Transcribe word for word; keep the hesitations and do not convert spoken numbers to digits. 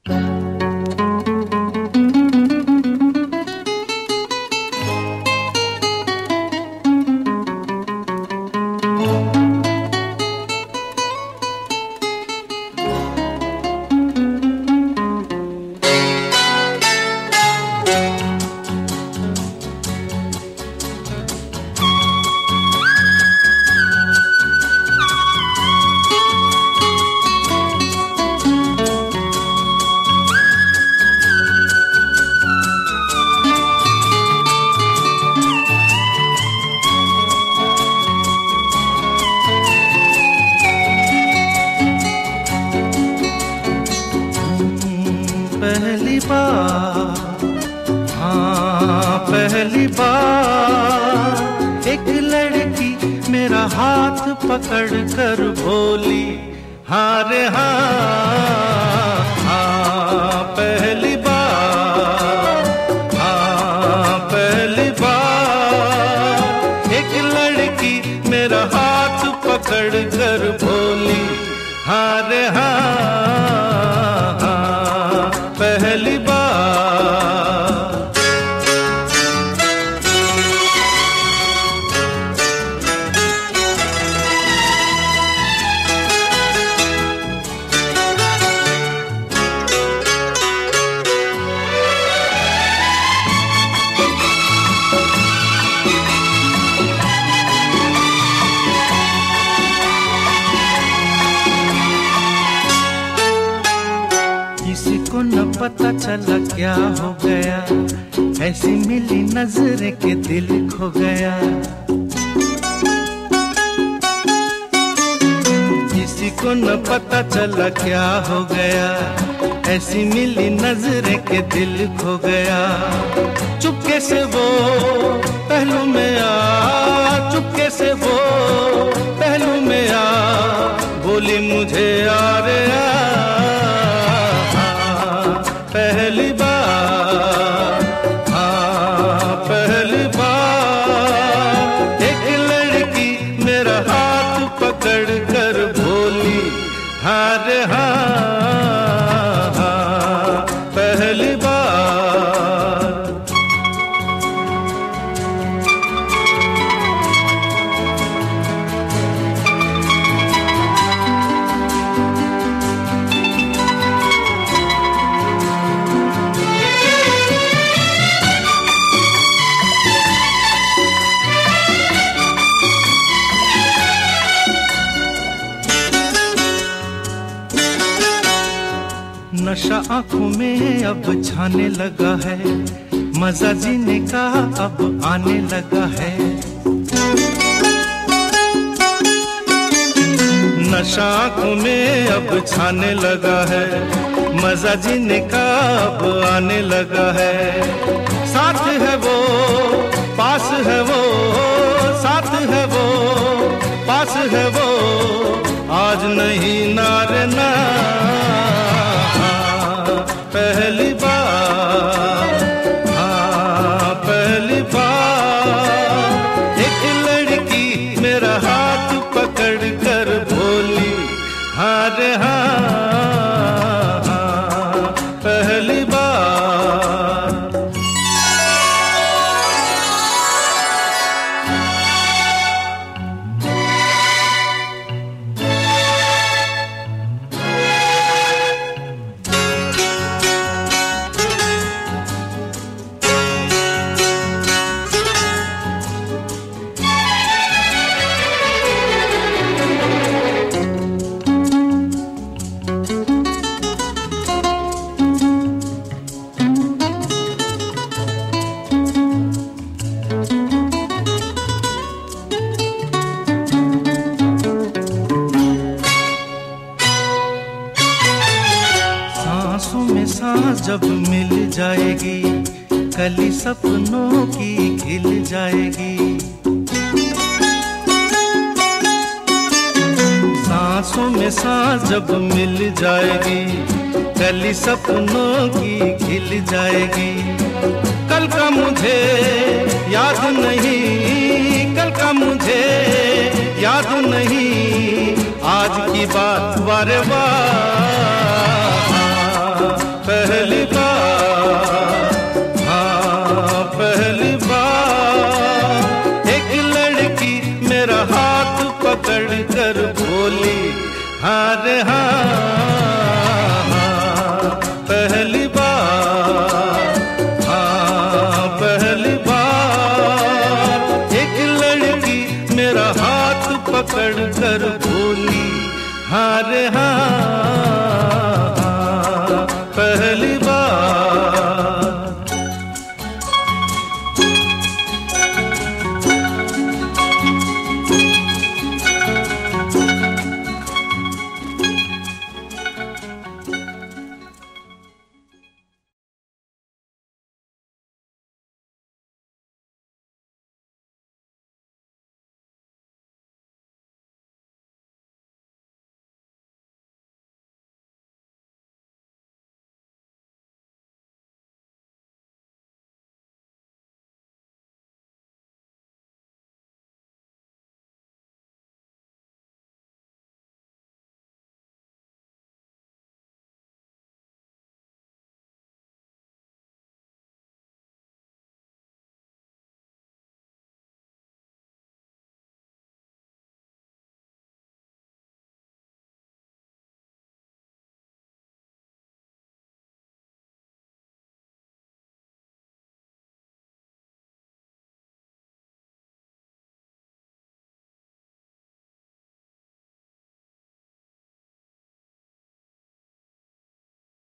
पहली बार, हाँ पहली बार एक लड़की मेरा हाथ पकड़ कर बोली हाँ रे हाँ, हाँ पहली बार, हाँ पहली बार एक लड़की मेरा हाथ पकड़ कर बोली हाँ रे हाँ, पहली बार। किसी को न पता चला क्या हो गया, ऐसी मिली नजर के दिल खो गया। किसी को न पता चला क्या हो गया, ऐसी मिली नजर के दिल खो गया। चुपके से वो पहलू में आ, चुपके से वो पहलू में आ, बोली मुझे यार पहली बार, हाँ पहली बार एक लड़की मेरा हाथ पकड़ कर बोली हाँ रे हाँ, हाँ पहली बार। नशा आंखों में अब छाने लगा है, मजा जीने का अब आने लगा है। नशा आंखों में अब छाने लगा है, मजा जीने का अब आने लगा है। साथ है वो, पास है वो, साथ है वो, पास है वो, आज नहीं नारे ना। पहली बार, हाँ पहली बार एक लड़की मेरा हाथ पकड़ कर बोली हाँ रे हाँ, हाँ पहली बार। सांस जब मिल जाएगी, कली सपनों की खिल जाएगी। सांसों में सांस जब मिल जाएगी, कली सपनों की खिल जाएगी। कल का मुझे याद नहीं, कल का मुझे याद नहीं, आज की बात वारे वाह पहली बार, हाँ पहली बार एक लड़की मेरा हाथ पकड़ कर बोली हाँ रे हाँ, पहली बार, हाँ पहली बार एक लड़की मेरा हाथ पकड़ कर बोली हाँ रे हाँ।